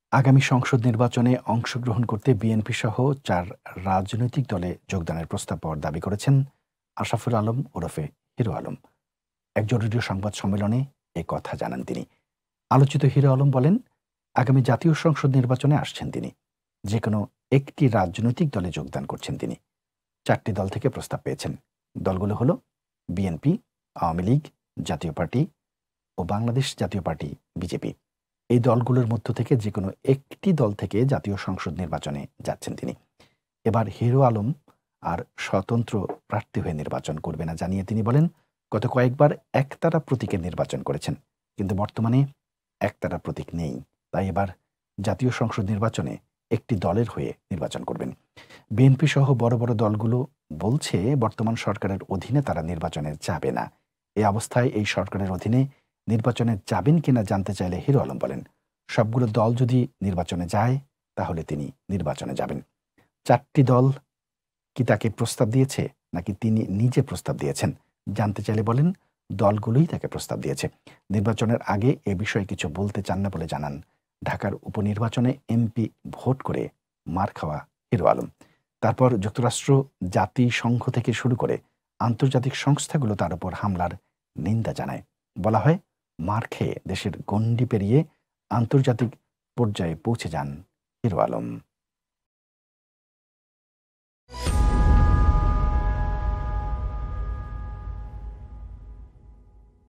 আগামী সংসদ নির্বাচনে অংশগ্রহণ করতে বিএনপি সহ ৪ রাজনৈতিক দলে যোগদানের প্রস্তাব পাওয়ার দাবি করেছেন আশরাফুল আলম ওরফে হিরো আলম। এক জরুরি সংবাদ সম্মেলনে এ কথা জানান তিনি। আলোচিত হিরো আলম বলেন, আগামী জাতীয় সংসদ নির্বাচনে আসছেন তিনি। যে কোনো একটি রাজনৈতিক দলে যোগদান করছেন তিনি। ৪টি দল থেকে প্রস্তাব পেয়েছেন। দলগুলো হলো বিএনপি, আওয়ামী লীগ, জাতীয় পার্টি ও বাংলাদেশ জাতীয় পার্টি বিজেপি। এই দলগুলোর মধ্য থেকে যে কোনো একটি দল থেকে জাতীয় সংসদ নির্বাচনে যাচ্ছেন তিনি। এবার হিরো আলম আর স্বতন্ত্র প্রার্থী হয়ে নির্বাচন করবে না জানিয়ে তিনি বলেন, গত কয়েকবার একতারা প্রতীকে নির্বাচন করেছেন, কিন্তু বর্তমানে একতারা প্রতীক নেই। তাই এবার জাতীয় সংসদ নির্বাচনে একটি দলের হয়ে নির্বাচন করবেন। বিএনপি সহ বড় বড় দলগুলো বলছে বর্তমান সরকারের অধীনে তারা নির্বাচনে যাবে না। এই অবস্থায় এই সরকারের অধীনে নির্বাচনে যাবেন কিনা জানতে চাইলে হিরো আলম বলেন, সবগুলো দল যদি নির্বাচনে যায় তাহলে তিনি নির্বাচনে যাবেন। ৪টি দল কি তাকে প্রস্তাব দিয়েছে নাকি তিনি নিজে প্রস্তাব দিয়েছেন জানতে চাইলে বলেন, দলগুলোই তাকে প্রস্তাব দিয়েছে। নির্বাচনের আগে এ বিষয়ে কিছু বলতে চান না বলে জানান ঢাকার উপনির্বাচনে এমপি ভোট করে মার খাওয়া হিরো আলম। তারপর যুক্তরাষ্ট্র, জাতিসংঘ থেকে শুরু করে আন্তর্জাতিক সংস্থাগুলো তার উপর হামলার নিন্দা জানায়। বলা হয়, মার খেয়ে দেশের গণ্ডি পেরিয়ে আন্তর্জাতিক পর্যায়ে পৌঁছে যান হিরো আলম।